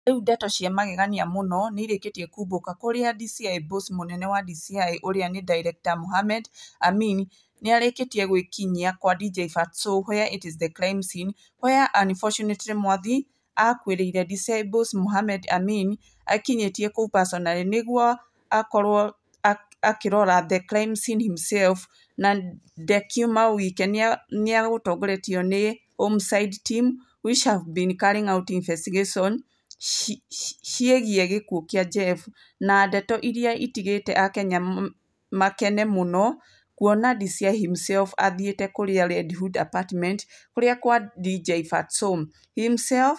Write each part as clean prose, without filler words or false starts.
Rĩu ndeto cia magegania mũno nĩ irĩkĩtie kumbũka kũrĩa DCI boss mũnene wa DCI ũrĩa nĩ Director Mohamed Amin nĩ arĩkĩtie gwĩkinyia kwa DJ Fatxo where it is the crime scene where unfortunately mwathi akuĩrĩire. DCI boss Mohamed Amin akinyĩtie kũu personally nĩguo akorwo akĩrora the crime scene himself, na ndekiuma wike nĩ agũtongoretio nĩ homicide team which have been carrying out investigation ciĩgiĩ gĩkuũ kĩa Jeff, na ndeto iria itigĩte Akenya makene mũno kuona DCI himself athiĩte kũrĩa Red Hood apartment kũrĩa kwa DJ Fatxo himself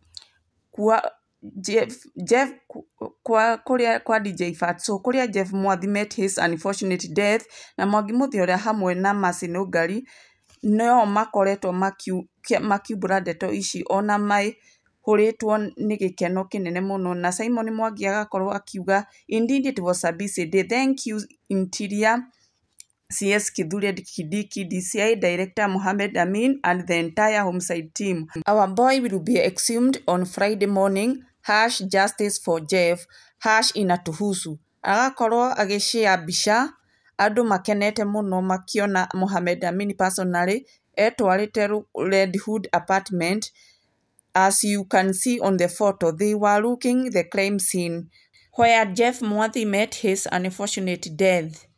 Jeff kwa DJ Fatxo kũrĩa Jeff Mwathi met his unfortunate death, na Mwangi Mũthĩ hamwe na Mercy Nũngari no makoretwo makiumbũra ndeto ici ona hũrĩtwo nĩ gĩkeno kĩnene mũno, na Simon Mwangi agakorwo akiuga indeed it was a busy day. Thank you Interior CS Kithure Kindiki, DCI Director Mohamed Amin and the entire homicide team. Our boy will be exhumed on Friday morning. #justice for Jeff #inatuhusu. Agakorwo agĩshare mbica andũ makenete mũno makiona Mohamed Amin personally etwarĩte Red Hood apartment. As you can see on the photo, they were looking the crime scene where Jeff Mwathi met his unfortunate death.